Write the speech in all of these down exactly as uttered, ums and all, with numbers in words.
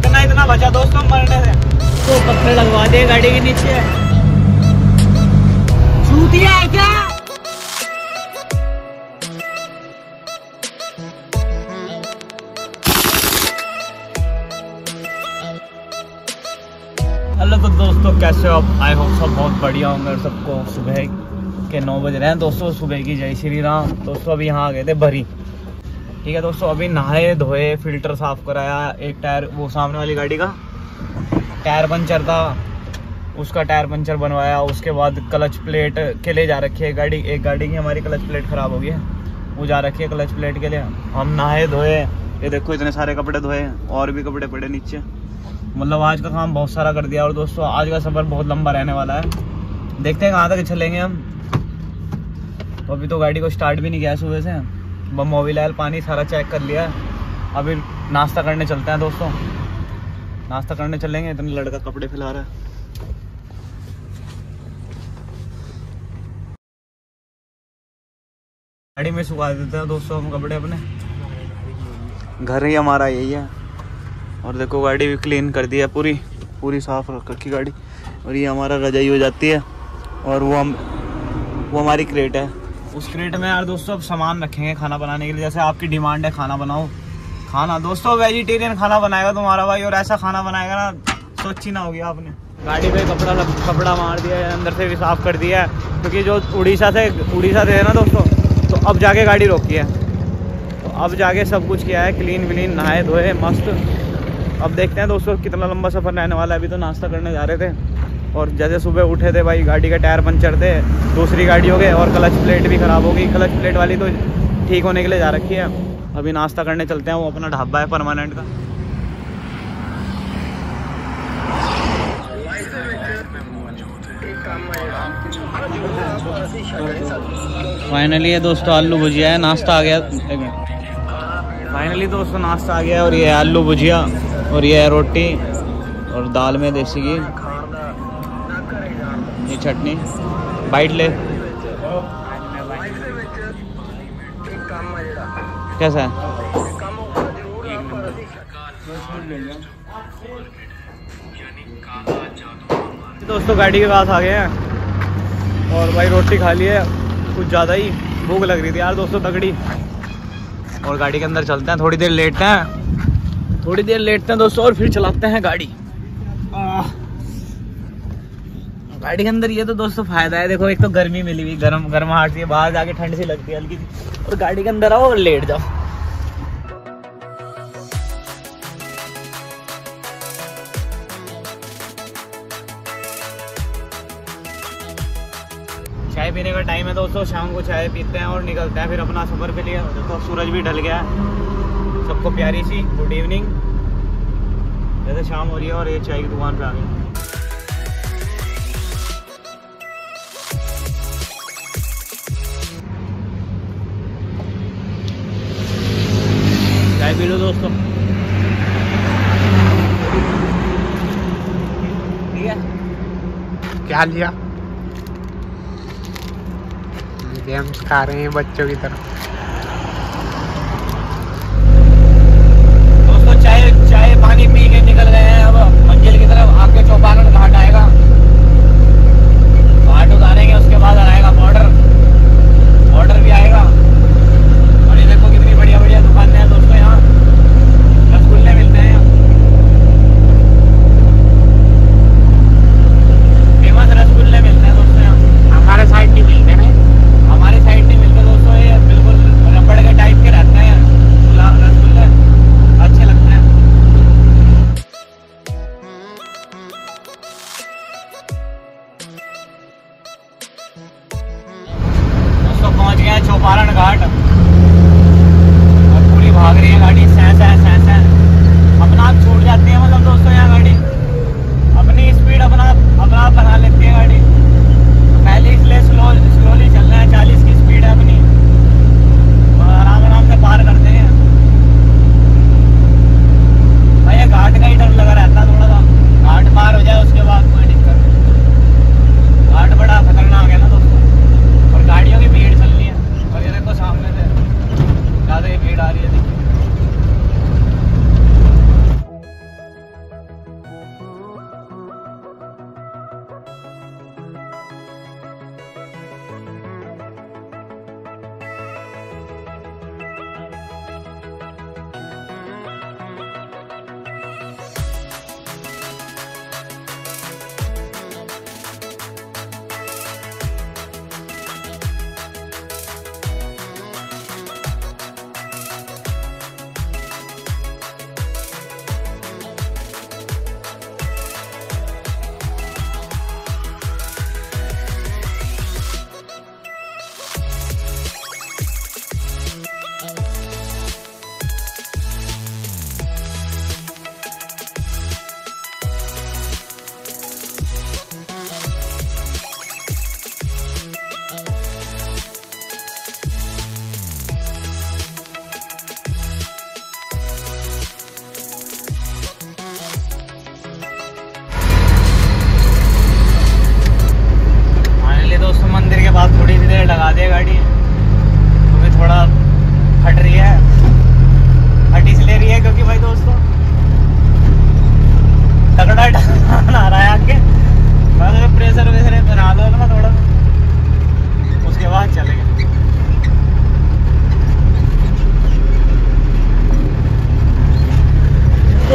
इतना इतना बचा दोस्तों मरने से। तो पत्थर लगवा दिए गाड़ी के नीचे। चूतिया है क्या? हेलो तो दोस्तों, कैसे हो आप? आई होप सब बहुत बढ़िया होंगे। सबको सुबह के नौ बज रहे हैं दोस्तों। सुबह की जय श्री राम। दोस्तों अभी यहाँ आ गए थे भरी, ठीक है दोस्तों। अभी नहाए धोए, फिल्टर साफ कराया, एक टायर वो सामने वाली गाड़ी का टायर पंचर था, उसका टायर पंचर बनवाया। उसके बाद क्लच प्लेट के लिए जा रखी है गाड़ी, एक गाड़ी की हमारी क्लच प्लेट ख़राब हो गई है, वो जा रखी है क्लच प्लेट के लिए। हम नहाए धोए, ये देखो इतने सारे कपड़े धोए, और भी कपड़े पड़े नीचे। मतलब आज का काम बहुत सारा कर दिया। और दोस्तों आज का सफ़र बहुत लंबा रहने वाला है, देखते हैं कहाँ तक चलेंगे हम। तो अभी तो गाड़ी को स्टार्ट भी नहीं किया सुबह से। बम मोबिल ऑयल पानी सारा चेक कर लिया। अभी नाश्ता करने चलते हैं दोस्तों, नाश्ता करने चलेंगे। इतने लड़का कपड़े फैला रहा है। गाड़ी में सुखा देते हैं दोस्तों हम कपड़े अपने। घर ही हमारा यही है। और देखो गाड़ी भी क्लीन कर दी है, पूरी पूरी साफ रख रखी गाड़ी। और ये हमारा रजाई हो जाती है, और वो हम वो हमारी क्रेट है। उस क्रेट में यार दोस्तों अब सामान रखेंगे खाना बनाने के लिए। जैसे आपकी डिमांड है खाना बनाओ, खाना दोस्तों वेजिटेरियन खाना बनाएगा तुम्हारा भाई। और ऐसा खाना बनाएगा ना, सोची ना होगी आपने। गाड़ी पे कपड़ा कपड़ा मार दिया है, अंदर से भी साफ कर दिया है, क्योंकि जो उड़ीसा से उड़ीसा से है ना दोस्तों, तो अब जाके गाड़ी रोकी है। तो अब जाके सब कुछ किया है, क्लीन व्लीन, नहाए धोए मस्त। अब देखते हैं दोस्तों कितना लंबा सफ़र रहने वाला है। अभी तो नाश्ता करने जा रहे थे, और जैसे सुबह उठे थे भाई, गाड़ी का टायर पंचर थे, दूसरी गाड़ी हो गए, और क्लच प्लेट भी ख़राब हो गई। क्लच प्लेट वाली तो ठीक होने के लिए जा रखी है। अभी नाश्ता करने चलते हैं, वो अपना ढाबा है परमानेंट का। फाइनली ये दोस्तों आलू भुजिया है, नाश्ता आ गया। फाइनली दोस्तों नाश्ता आ गया, और ये है आलू भुजिया, और ये है रोटी, और दाल में देसी घी, ये चटनी। बाइट ले, कैसा है? दोस्तों गाड़ी के पास आ गए हैं, और भाई रोटी खा ली है, कुछ ज़्यादा ही भूख लग रही थी यार दोस्तों तगड़ी। और गाड़ी के अंदर चलते हैं, थोड़ी देर लेटते हैं, थोड़ी देर लेटते हैं दोस्तों, और फिर चलाते हैं गाड़ी। गाड़ी के अंदर ये तो दोस्तों फायदा है, देखो एक तो गर्मी मिली हुई, गर्म गर्माहट सी है, बाहर जाके ठंड सी लगती है हल्की सी, और गाड़ी के अंदर आओ और लेट जाओ। चाय पीने का टाइम है दोस्तों, शाम को चाय पीते हैं और निकलते हैं फिर अपना सफर के लिए। देखो सूरज भी ढल गया है, सबको प्यारी सी गुड इवनिंग। जैसे शाम हो रही है, और ये चाय की दुकान पे आ गए। चाय पी लो दोस्तों, ठीक है? क्या लिया? गेम्स खा रहे हैं बच्चों की तरह। दोस्तों चाय चाय पानी पी के निकल गए हैं अब मंजिल की तरफ। आगे चौपारण घाट आएगा, घाट उतारेंगे, उसके बाद आएगा बॉर्डर, बॉर्डर भी आएगा। और ये देखो कितनी बढ़िया बढ़िया दुकानें हैं दोस्तों, यहाँ रसगुल्ले मिलते हैं। फेमस रसगुल्ले मिलते हैं दोस्तों यहाँ। हमारे साइड नहीं मिलते हैं, हमारी साइड नहीं मिलते दोस्तों, ये बिल्कुल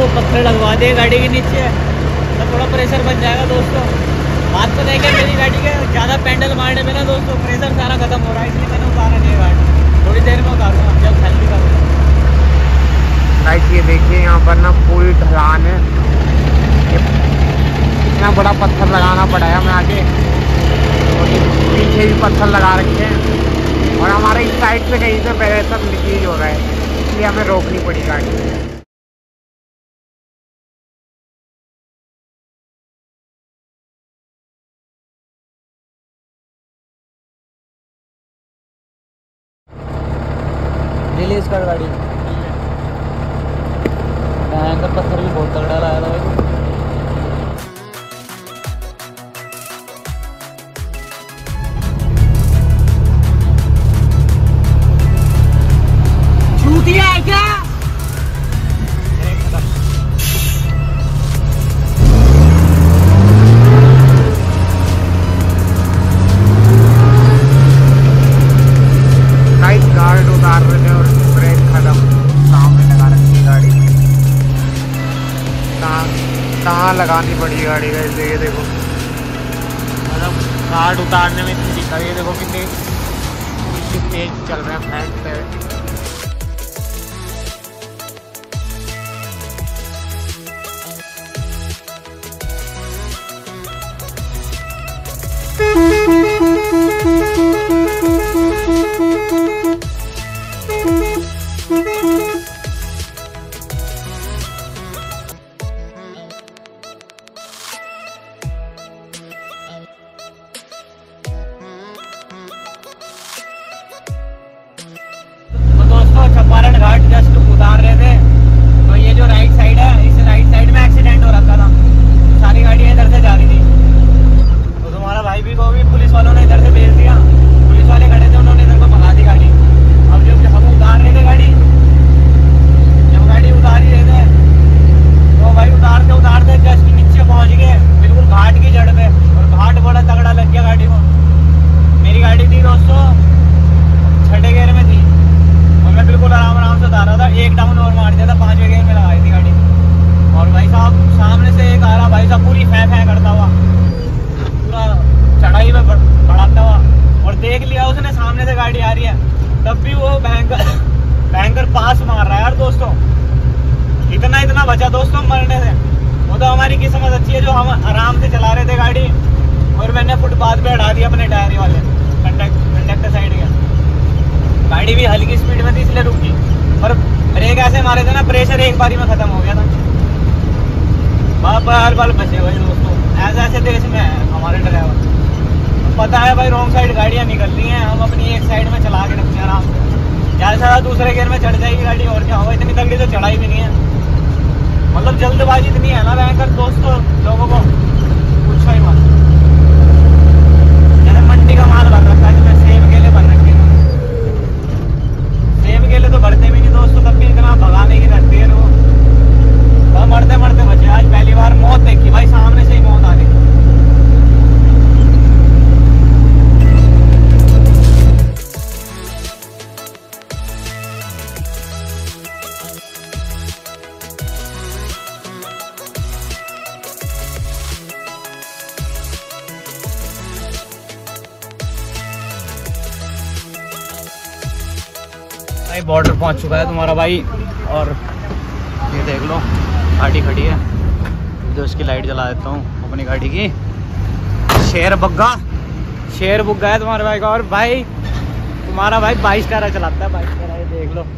पत्थर लगवा दिए गाड़ी के नीचे, तो थोड़ा प्रेशर बन जाएगा दोस्तों। बात पता है क्या, मेरी गाड़ी के ज़्यादा पेंडल मारने में ना दोस्तों प्रेशर सारा खत्म हो रहा है, इसलिए मैंने उतारा नहीं गाड़ी। थोड़ी देर में उतारूँगा जब हेल्दी करूँगा। गाइस ये देखिए यहाँ पर ना पूरी ढलान है, इतना बड़ा पत्थर लगाना पड़ा है हमें आगे, और पीछे भी पत्थर लगा रखे हैं, और हमारे इस साइड से कहीं से पहले सब लीकेज हो रहा है, इसलिए हमें रोकनी पड़ी गाड़ी। रिलीज कर गाड़ी, भयंकर पत्थर भी बहुत तगड़ा लाया था भाई। छूटिया है क्या? गार्ड उतार रहे थे और ब्रेक खत्म, सामने लगा रखी गाड़ी। कहाँ कहाँ लगानी पड़ी गाड़ी का, ये देखो, मतलब गार्ड उतारने में इतनी दिक्कत, ये देखो कितनी तेज चल रहे हैं फेंकते हुए। चंपारण घाट जस्ट उतार रहे थे, तो ये जो राइट साइड है, इस राइट साइड में एक्सीडेंट हो रखा था, सारी गाड़ियाँ इधर से जा रही थी। तो तुम्हारा भाई भी को भी पुलिस वालों ने इधर से भेज दिया, पुलिस वाले खड़े थे, उन्होंने इधर को भगा दी गाड़ी। अब जब हम उतार रहे थे गाड़ी, जब गाड़ी उतार ही रहे थे, तो भाई उतारते उतारते जस्ट नीचे पहुँच गए, बिल्कुल घाट की जड़ पे, और घाट बड़ा तगड़ा लग गया गाड़ी को। मेरी गाड़ी थी दोस्तों छठे गेयर में थी, और मैं बिल्कुल आराम आराम से उतारा था, एक डाउन और मार दिया था, पांचवें गेयर में लगाई थी गाड़ी। और भाई साहब सामने से एक आ रहा, भाई साहब पूरी फै फै करता हुआ, पूरा चढ़ाई में बढ़ाता हुआ, और देख लिया उसने सामने से गाड़ी आ रही है, तब भी वो भयंकर भयंकर पास मार रहा है यार दोस्तों। इतना इतना बचा दोस्तों मरने से। वो तो हमारी किस्मत अच्छी है जो हम आराम से चला रहे थे गाड़ी, और मैंने फुटपाथ पे हटा दिया अपने टायर वाले कंडक्टर साइड के। गाड़ी भी हल्की स्पीड में थी इसलिए रुकी, और ब्रेक ऐसे मारे थे ना, प्रेशर एक बारी में खत्म हो गया था। बार बार बचे भाई दोस्तों, ऐसे ऐसे देश में है हमारे ड्राइवर। पता है भाई रॉन्ग साइड गाड़ियाँ निकल रही हैं, हम अपनी एक साइड में चला के रखते हैं आराम से, ज़्यादा से ज़्यादा दूसरे गेयर में चढ़ जाएगी गाड़ी, और क्या होगा, इतनी तगड़ी तो चढ़ाई भी नहीं है। मतलब जल्दबाजी इतनी है ना भयंकर दोस्तों लोगों को, पूछो ही मत। जैसे मंडी का माल भर रखा है, जिसमें सेब केले भर रखे हैं, सेब केले तो भरते भी नहीं दोस्तों, तब भी इतना भगाने की रहती है वो, तो मरते मरते बचे। आज पहली बार मौत देखी भाई, सामने से ही मौत आ रही। भाई बॉर्डर पहुंच चुका है तुम्हारा भाई, और ये देख लो गाड़ी खड़ी है, जो इसकी लाइट जला देता हूँ अपनी गाड़ी की। शेर बग्गा, शेर बुग्गा है तुम्हारे भाई का। और भाई तुम्हारा भाई बाईस टायरा चलाता है, बाईस टायरा, ये देख लो।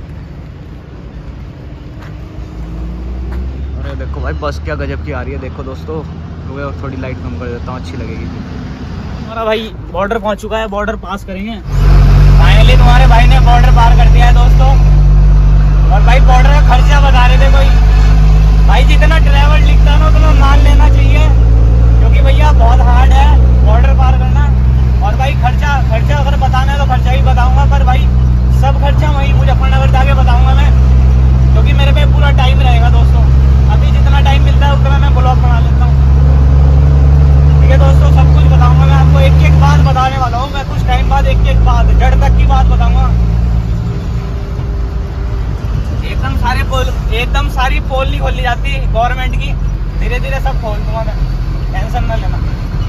अरे देखो भाई बस क्या गजब की आ रही है, देखो दोस्तों। और थोड़ी लाइट कम कर देता हूँ, अच्छी लगेगी। तुम्हारा भाई बॉर्डर पहुँच चुका है, बॉर्डर पास करेंगे फाइनली। तुम्हारे भाई ने बॉर्डर पार कर दिया है दोस्तों। और भाई बॉर्डर का खर्चा बता रहे थे कोई भाई, जितना ड्राइवर लिखता है ना उतना मान लेना चाहिए, क्योंकि भैया बहुत हार्ड है बॉर्डर पार करना। और भाई खर्चा खर्चा अगर बताना है तो खर्चा ही बताऊंगा, पर भाई सब खर्चा वहीं मुजफ्फरनगर जाके बताऊंगा मैं, क्योंकि मेरे पे पूरा टाइम रहेगा दोस्तों। अभी जितना टाइम मिलता है उतना मैं ब्लॉग बना लेता हूँ, ठीक है दोस्तों। सब कुछ बताऊंगा मैं आपको, एक एक बात बताने वाला हूँ मैं, कुछ टाइम बाद एक एक बात, जड़ तक की बात बताऊंगा। एकदम सारे पोल एकदम सारी पोल नहीं खोली जाती, थी गवर्नमेंट की, धीरे धीरे सब खोल दूंगा मैं, टेंशन ना लेना।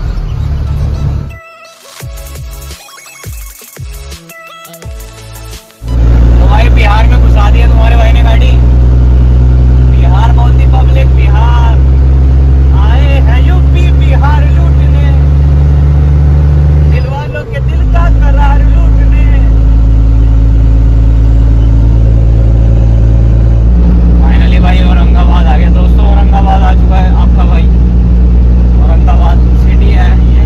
तो भाई बिहार में घुसा दिया तुम्हारे भाई ने गाड़ी। बिहार बोलती पब्लिक, बिहार आए हैं यूपी बिहार लूटने, दिल वालों के दिल का करार लूटने। फाइनली भाई औरंगाबाद आ गया दोस्तों, औरंगाबाद आ चुका है आपका भाई। औरंगाबाद सिटी है ये,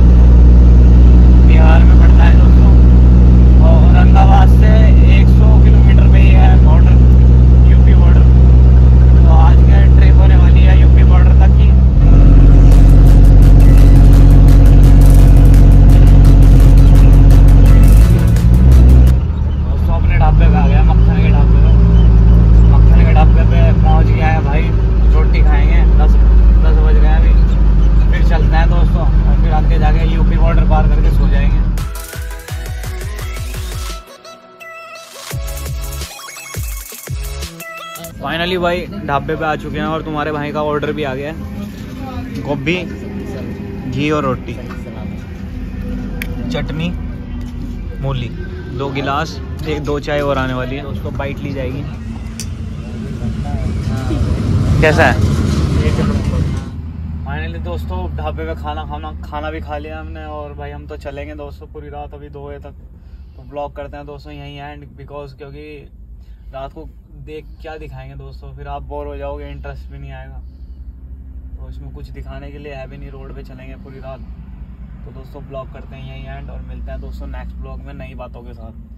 बिहार में पड़ता है दोस्तों, और औरंगाबाद से सौ किलोमीटर पे ही है बॉर्डर, यूपी बॉर्डर। तो आज क्या ट्रिप होने वाली है यूपी बॉर्डर तक की। दोस्तों अपने ढाबे पे आ गया, मक्खन के ढाबे पे। मक्खन के ढाबे पे पहुंच गया है भाई, रोटी खाएंगे। दस दस बज गए अभी, फिर चलते हैं दोस्तों, और फिर आगे जाके यूपी बॉर्डर पार करके सो जाएंगे। फाइनली भाई ढाबे पे आ चुके हैं और तुम्हारे भाई का ऑर्डर भी आ गया है। गोभी, घी और रोटी, चटनी, मूली, दो गिलास, एक दो चाय और आने वाली है, उसको बाइट ली जाएगी। कैसा है? फाइनली दोस्तों ढाबे पे खाना खाना खाना भी खा लिया हमने, और भाई हम तो चलेंगे दोस्तों पूरी रात, अभी दो बजे तक। तो ब्लॉग करते हैं दोस्तों यहीं एंड, बिकॉज क्योंकि रात को देख क्या दिखाएंगे दोस्तों, फिर आप बोर हो जाओगे, इंटरेस्ट भी नहीं आएगा। तो इसमें कुछ दिखाने के लिए है भी नहीं, रोड पे चलेंगे पूरी रात। तो दोस्तों ब्लॉग करते हैं यहीं एंड, और मिलते हैं दोस्तों नेक्स्ट ब्लॉग में नई बातों के साथ।